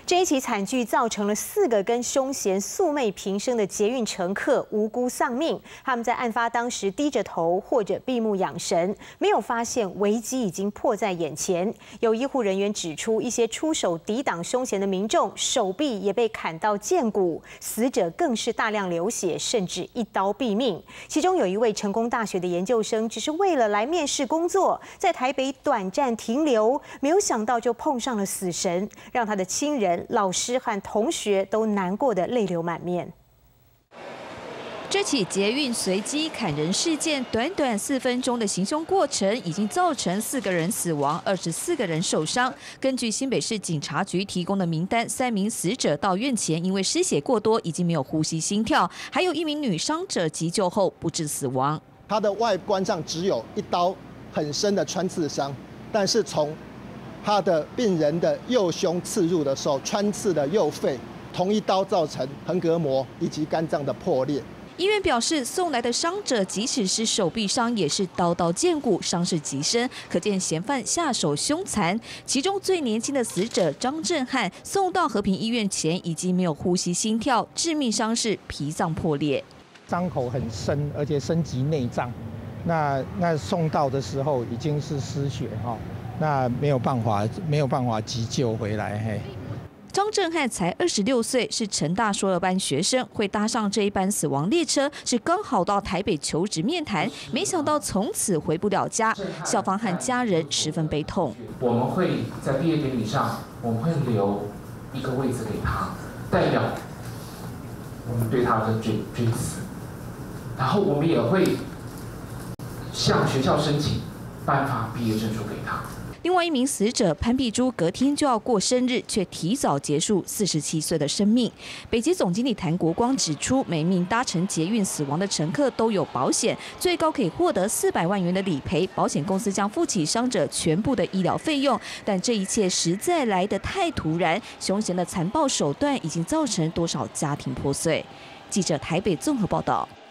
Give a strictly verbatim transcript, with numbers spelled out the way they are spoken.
这一起惨剧造成了四个跟凶嫌素昧平生的捷运乘客无辜丧命。他们在案发当时低着头或者闭目养神，没有发现危机已经迫在眼前。有医护人员指出，一些出手抵挡凶嫌的民众手臂也被砍到剑骨，死者更是大量流血，甚至一刀毙命。其中有一位成功大学的研究生，只是为了来面试工作，在台北短暂停留，没有想到就碰上了死神，让他的亲人、老师和同学都难过得泪流满面。 这起捷运随机砍人事件，短短四分钟的行凶过程，已经造成四个人死亡，二十四个人受伤。根据新北市警察局提供的名单，三名死者到院前因为失血过多，已经没有呼吸、心跳，还有一名女伤者急救后不治死亡。 他的外观上只有一刀很深的穿刺伤，但是从他的病人的右胸刺入的时候，穿刺了右肺，同一刀造成横膈膜以及肝脏的破裂。 医院表示，送来的伤者即使是手臂伤，也是刀刀见骨，伤势极深，可见嫌犯下手凶残。其中最年轻的死者张振汉送到和平医院前已经没有呼吸、心跳，致命伤是脾脏破裂， 伤口很深，而且深及内脏。那那送到的时候已经是失血哈。那没有办法，没有办法急救回来。嘿， 张振汉才二十六岁，是成大硕二班学生，会搭上这一班死亡列车，是刚好到台北求职面谈，没想到从此回不了家，校方和家人十分悲痛。 我们会在毕业典礼上，我们会留一个位置给他，代表我们对他的追追思，然后我们也会向学校申请颁发毕业证书给他。 另外一名死者潘碧珠隔天就要过生日，却提早结束四十七岁的生命。北捷总经理谭国光指出，每名搭乘捷运死亡的乘客都有保险，最高可以获得四百万元的理赔，保险公司将负起伤者全部的医疗费用。但这一切实在来得太突然，凶嫌的残暴手段已经造成多少家庭破碎？记者台北综合报道。